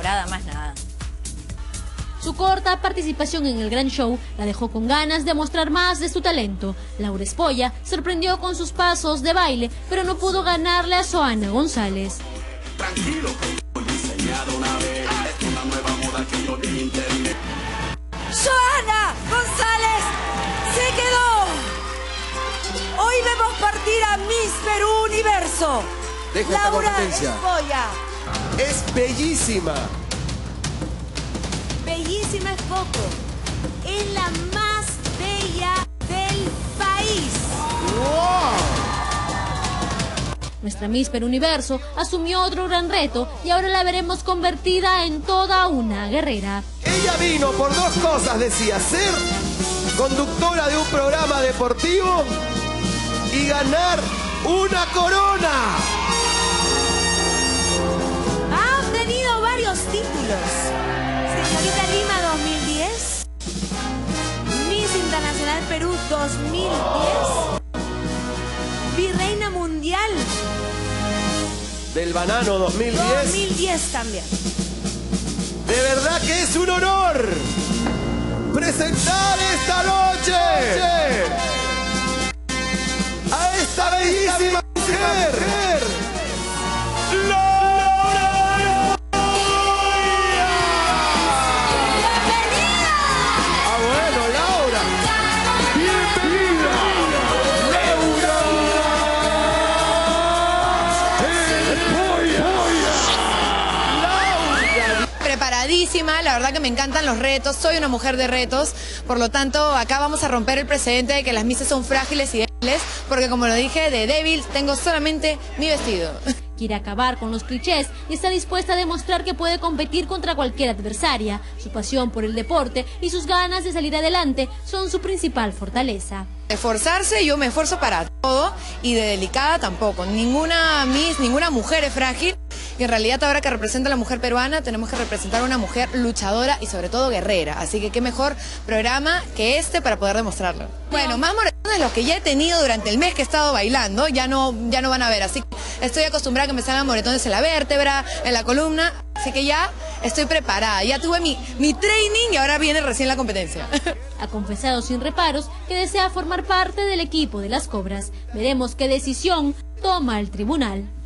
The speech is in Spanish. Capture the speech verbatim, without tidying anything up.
delicada, más nada. Su corta participación en el gran show la dejó con ganas de mostrar más de su talento. Laura Espolla sorprendió con sus pasos de baile, pero no pudo ganarle a Zoana González. Tranquilo, diseñado una vez, es una nueva moda que yo vi en internet. Zoana González se quedó. Hoy vemos partir a Miss Perú Universo. Deja Laura esta Espolla. Es bellísima. Bellísima es poco. Es la más bella del país. ¡Wow! Nuestra Miss Perú Universo asumió otro gran reto y ahora la veremos convertida en toda una guerrera. Ella vino por dos cosas, decía, ser conductora de un programa deportivo y ganar una corona. Ha obtenido varios títulos. Señorita Lima dos mil diez, Miss Internacional Perú dos mil diez, Virreina Mundial Del Banano dos mil diez. dos mil diez también. De verdad que es un honor presentar esta noche a esta bellísima mujer, Laura. Ah, bueno, Laura. Bienvenida, Laura. Preparadísima, la verdad que me encantan los retos, soy una mujer de retos, por lo tanto acá vamos a romper el precedente de que las misses son frágiles y débiles, porque como lo dije, de débil tengo solamente mi vestido. Quiere acabar con los clichés y está dispuesta a demostrar que puede competir contra cualquier adversaria. Su pasión por el deporte y sus ganas de salir adelante son su principal fortaleza. Esforzarse, yo me esfuerzo para todo, y de delicada tampoco. Ninguna Miss, ninguna mujer es frágil. Y en realidad ahora que representa a la mujer peruana, tenemos que representar a una mujer luchadora y sobre todo guerrera. Así que qué mejor programa que este para poder demostrarlo. Bueno, más moretones de los que ya he tenido durante el mes que he estado bailando, ya no, ya no van a ver. Así que estoy acostumbrada a que me salgan moretones en la vértebra, en la columna. Así que ya estoy preparada. Ya tuve mi, mi training y ahora viene recién la competencia. Ha confesado sin reparos que desea formar parte del equipo de las Cobras. Veremos qué decisión toma el tribunal.